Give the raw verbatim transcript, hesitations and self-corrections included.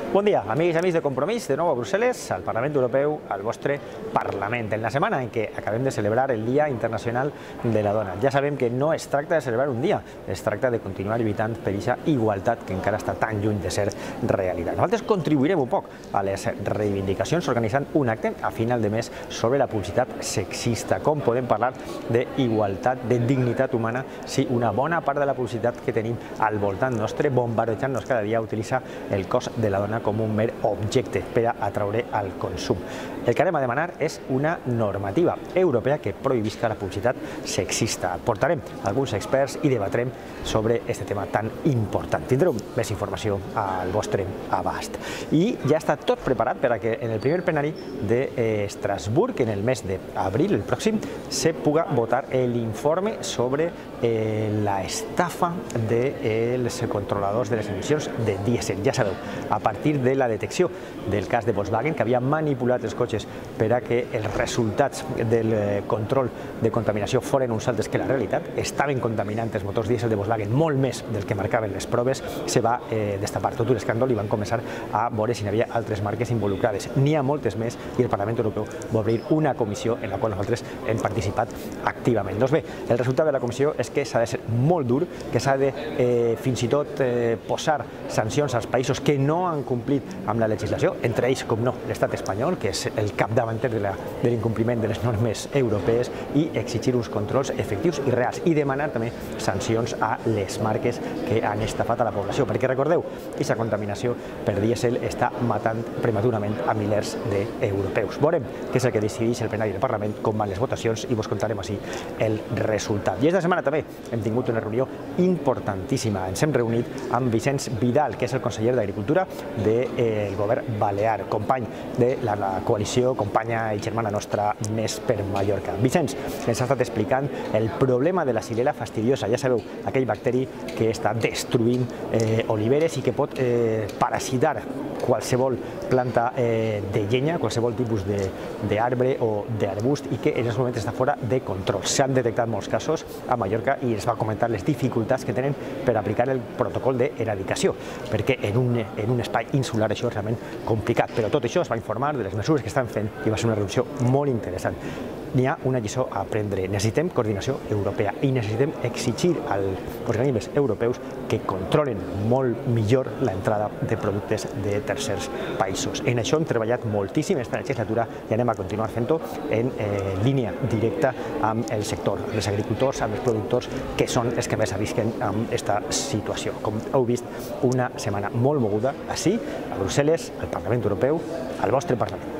Bon dia, amics i amics de Compromís, de nou a Brussel·les, al Parlament Europeu, al vostre Parlament, en la setmana en què acabem de celebrar el Dia Internacional de la Dona. Ja sabem que no es tracta de celebrar un dia, es tracta de continuar lluitant per aquesta igualtat que encara està tan lluny de ser realitat. Nosaltres contribuirem un poc a les reivindicacions organitzant un acte a final de mes sobre la publicitat sexista. Com podem parlar d'igualtat, de dignitat humana, si una bona part de la publicitat que tenim al voltant nostre, bombardejant-nos cada dia, utilitza el cos de la dona com un mer objecte per a atraure al consum. El que anem a demanar és una normativa europea que prohibisca la publicitat sexista. Portarem alguns experts i debatrem sobre aquest tema tan important. Tindreu més informació al vostre abast. I ja està tot preparat per a que en el primer plenari d'Estrasburg, en el mes d'abril, el pròxim, se puga votar l'informe sobre la estafa dels controladors de les emissions de dièsel. Ja sabeu, a partir de la detecció del cas de Volkswagen, que havia manipulat els cotxes per a que els resultats del control de contaminació foren uns altres que la realitat, estaven contaminant els motors dièsel de Volkswagen molt més del que marcaven les proves, se va destapar tot un escàndol i van començar a veure si hi havia altres marques involucrades. N'hi ha moltes més i el Parlament Europeu va obrir una comissió en la qual nosaltres hem participat activament. Doncs bé, el resultat de la comissió és que s'ha de ser molt dur, que s'ha de fins i tot posar sancions als països que no han complit amb la legislació, entre ells, com no, l'estat espanyol, que és el capdavanter de l'incompliment de les normes europees, i exigir uns controls efectius i reals, i demanar també sancions a les marques que han estafat a la població, perquè recordeu, aquesta contaminació per dièsel està matant prematurament a milers d'europeus. Veurem què és el que decideix el plenari del Parlament, com van les votacions, i vos contarem així el resultat. I aquesta setmana també hem tingut una reunió importantíssima. Ens hem reunit amb Vicenç Vidal, que és el conseller d'Agricultura del govern balear, company de la coalició, companya i germana nostra Més per Mallorca. Vicenç ens ha estat explicant el problema de la xylella fastidiosa, ja sabeu, aquell bacteri que està destruint oliveres i que pot parasitar qualsevol planta de llenya, qualsevol tipus d'arbre o d'arbust, i que en aquest moment està fora de control. S'han detectat molts casos a Mallorca i es va comentar les dificultats que tenen per aplicar el protocol d'eradicació, perquè en un espai insular això és realment complicat. Però tot això es va informar de les mesures que estan fent i va ser una reunió molt interessant. N'hi ha una lliçó a aprendre. Necessitem coordinació europea i necessitem exigir als organismes europeus que controlen molt millor l'entrada de productes de tercers països. En això hem treballat moltíssim aquesta legislatura i anem a continuar fent-ho en línia directa amb el sector, amb els agricultors, amb els productors, que són els que més arrisquen amb aquesta situació. Com heu vist, una setmana molt moguda, així, a Brussel·les, al Parlament Europeu, al vostre Parlament.